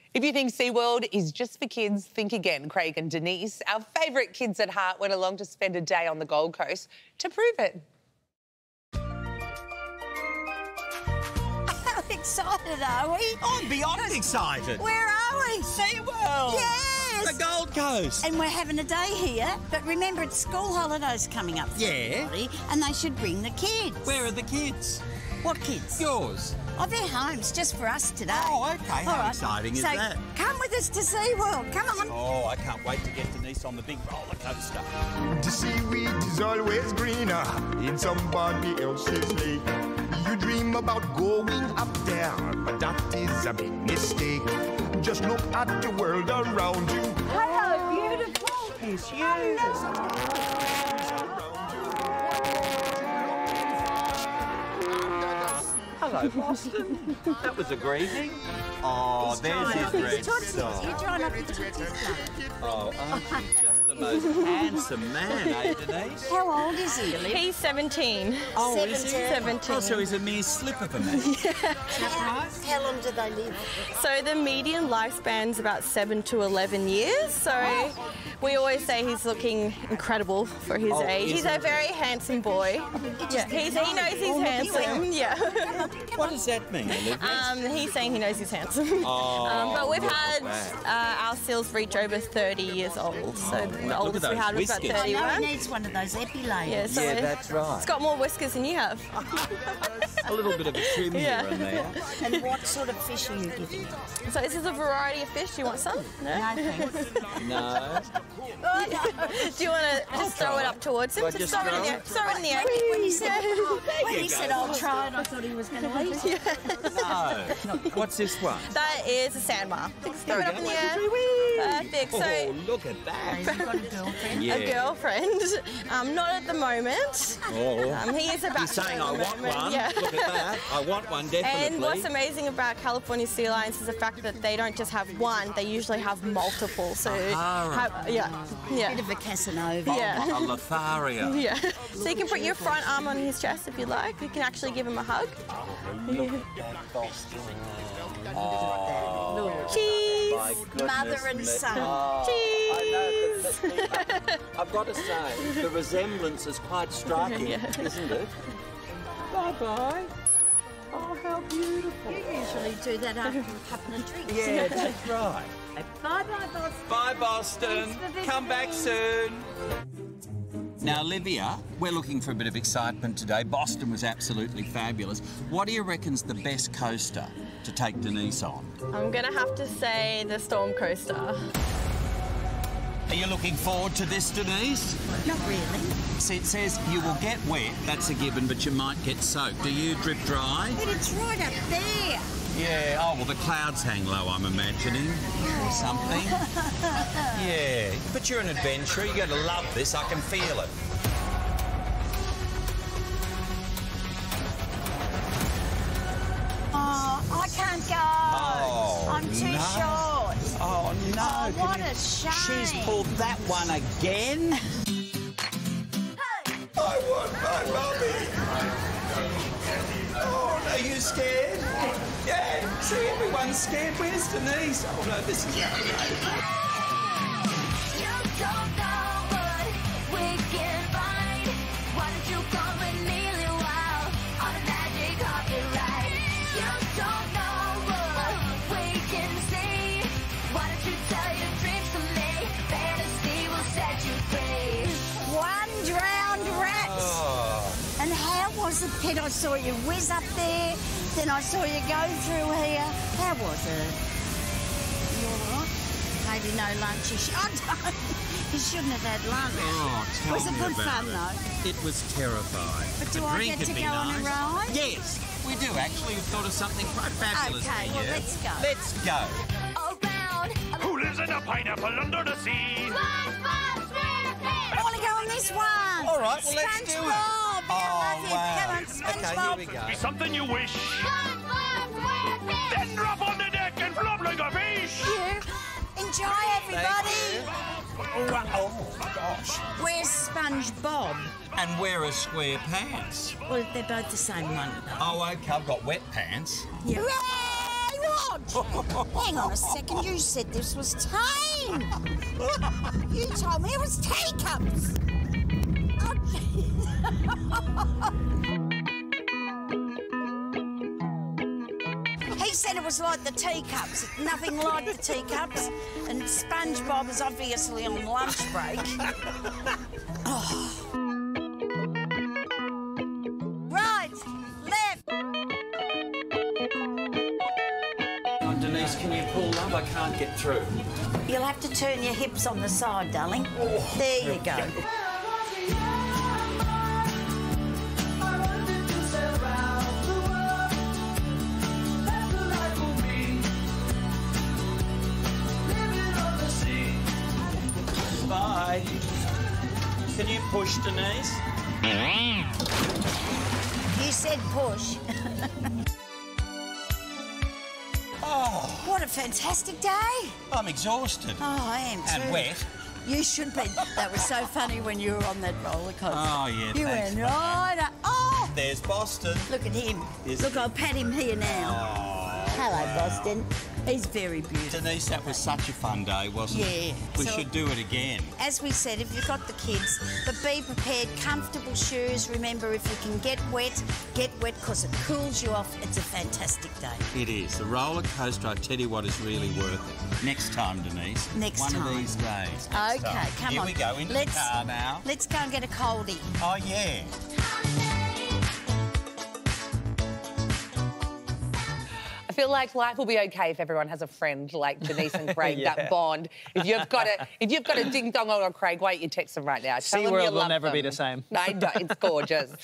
If you think Seaworld is just for kids, think again. Craig and Denise, our favourite kids at heart, went along to spend a day on the Gold Coast to prove it. How excited are we? I'm beyond excited. Where are we? Seaworld. Yes. The Gold Coast. And we're having a day here, but remember it's school holidays coming up for everybody, and they should bring the kids. Where are the kids? What kids? Yours. Oh, they're homes just for us today. Oh, OK. How exciting is that? Come with us to SeaWorld. Come on. Oh, I can't wait to get Denise on the big roller coaster. The seaweed is always greener in somebody else's lake. You dream about going up there, but that is a big mistake. Just look at the world around you. Hello, beautiful. It's you. Hello, Boston. That was a greeting. Oh, there's his red sock. You're trying not to touch. Oh, aren't you just the most handsome man, eh, Denise? How old is he? He's 17. Oh, is he? 17. Oh, so he's a mere slip of a man. How long do they live? So the median lifespan's about 7 to 11 years. So we always say he's looking incredible for his age. He's a very handsome boy. Yeah, he knows he's handsome. Yeah. What does that mean, Olivia? He's saying he knows he's handsome. But we've had our seals reach over 30 years old. So the oldest we had was about 31. I know he needs one of those epilators. Yeah, so that's right. It's got more whiskers than you have. A little bit of a trim here and there. And what sort of fish are you giving? So this is a variety of fish. Do you want some? No? No, thanks. No. Do you want to just throw it up towards him? Just throw it in the air. Throw it in the air. When he said I'll try it, I thought he was going to eat it. No. What's this one? That is a sandbar. Throw it up in the air. Perfect. So, Oh, look at that. Has he got a girlfriend? Yeah. a girlfriend. Not at the moment. Oh. He is a bachelor. He's saying, I at the want moment. one. Yeah. Look at that. I want one, definitely. And what's amazing about California sea lions is the fact that they don't just have one, they usually have multiple. So, yeah. Bit of a Casanova. Yeah. A Lothario. Yeah. So you can put your front arm on his chest if you like. You can actually give him a hug. Look at that Boston. Oh, Cheese. my goodness Mother and me. son. Oh, Cheese. I know, I've got to say, the resemblance is quite striking, isn't it? Bye-bye. Oh, how beautiful. You usually do that after a couple of drinks. Yeah, that's right. Bye-bye, Boston. Bye, Boston. Thanks for Come back visiting. soon. Now, Olivia, we're looking for a bit of excitement today. Boston was absolutely fabulous. What do you reckon's the best coaster to take Denise on? I'm going to have to say the Storm Coaster. Are you looking forward to this, Denise? Not really. See, it says you will get wet, that's a given, but you might get soaked. Do you drip dry? But it's right up there. Yeah, oh, well, the clouds hang low, I'm imagining, or something. Yeah, but you're an adventurer. You're going to love this. I can feel it. Oh, I can't go. Oh, I'm too no. short. Oh, no. Oh, what a shame. She's pulled that one again. I want my mummy. Oh, are you scared? Yeah, see, everyone's scared. Where's Denise? Oh, no, this is Pet, I saw you whiz up there, then I saw you go through here. How was it? You all right? Maybe no lunch. You shouldn't have had lunch. Oh, tell was it me good about fun, it. though? It was terrifying. But do The I drink get to would be go on a nice. ride? Yes, we do, actually. We've thought of something quite fabulous Okay, for well, you. let's go. Let's go. Who lives in a pineapple under the sea? I want to go on this one. All right, well, let's do it. SpongeBob. Oh, I love it. wow. Come on, Okay, SpongeBob. here we go. Be something you wish. Then drop on the deck and flop like a fish. Enjoy, everybody. Oh, gosh. Where's SpongeBob? And wear a square pants. Well, they're both the same one, though. Oh, OK, I've got wet pants. Yeah. Hooray! Hang on a second, you said this was tame. You told me it was teacups. Oh, he said it was like the teacups, nothing like the teacups. And SpongeBob is obviously on lunch break. Oh. Right, left. Oh, Denise, can you pull up? I can't get through. You'll have to turn your hips on the side, darling. Oh, there you go. Bye. Can you push, Denise? You said push. Oh. What a fantastic day. I'm exhausted. Oh, I am too. And wet. You should be. That was so funny when you were on that roller coaster. Oh, yeah, You thanks, went right up. Oh! There's Boston. Look at him. Is Look, he? I'll pat him here now. Oh, Hello, wow. Boston. He's very beautiful. Denise, that was such a fun day, wasn't it? Yeah. We So- should do it again. As we said, if you've got the kids, but be prepared, comfortable shoes. Remember, if you can get wet because it cools you off. It's a fantastic day. It is. The roller coaster, I tell you what, is really worth it. Next time, Denise. Next One time. of these days. Next Okay, time. come Here on. we go, into the car now. Let's go and get a coldie. Oh, yeah. I feel like life will be okay if everyone has a friend like Denise and Craig, that bond. If you've got a ding dong on Craig, why don't you text them right now? Tell them you Seaworld will love never be them. the same. No, it's gorgeous.